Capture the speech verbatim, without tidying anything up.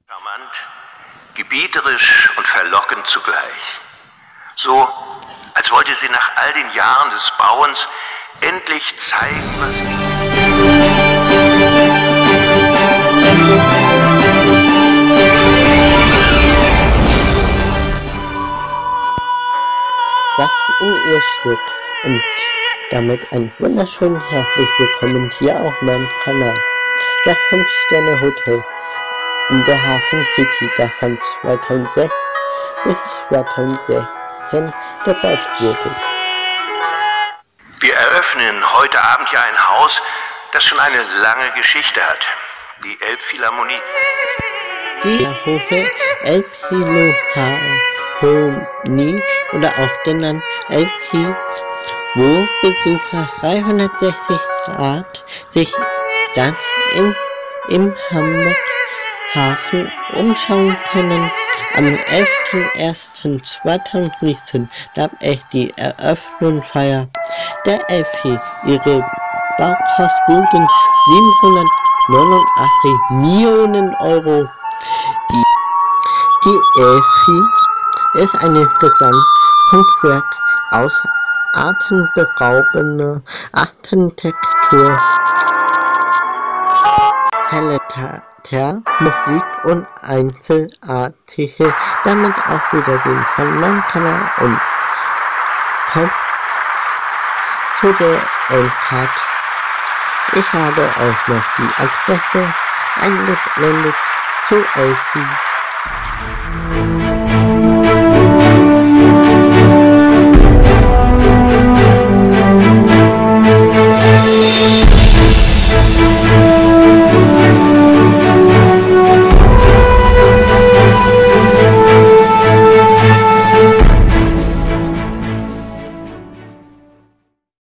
Charmant, gebieterisch und verlockend zugleich. So, als wollte sie nach all den Jahren des Bauens endlich zeigen, was sie was in ihr steckt. Und damit ein wunderschön herzlich willkommen hier auf meinem Kanal. Das fünf Sterne Hotel in der Hafen City, das von zweitausendsechs bis zweitausendsechzehn gebaut wurde. Wir eröffnen heute Abend ja ein Haus, das schon eine lange Geschichte hat. Die Elbphilharmonie. Die hohe Elbphilharmonie oder auch genannt Elbphil, wo Besucher dreihundertsechzig Grad sich ganz im, im Hamburg Hafen umschauen können. Am elften ersten zweitausendsiebzehn gab es die Eröffnungsfeier der Elbphil. Ihre Baukosten siebenhundertneunundachtzig Millionen Euro. Die, die Elbphil ist ein Gesamtkunstwerk aus atemberaubender Architektur, Theater, Musik und einzigartige, damit auch wieder den von meinem Kanal und kommt zu der Endcard. Ich habe euch noch die Adresse eingeblendet zu Elbphil.